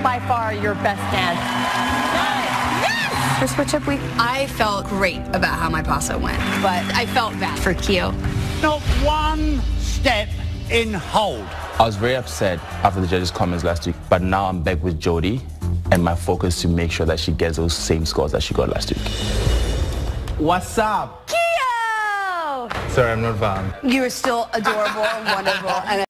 by far your best dance. Yes! For switch up week, I felt great about how my pasta went, but I felt bad for Keo. Not one step in hold. I was very upset after the judges' comments last week, but now I'm back with Jodie, and my focus is to make sure that she gets those same scores that she got last week. What's up? Keo! Sorry, I'm not Van. You were still adorable and wonderful. And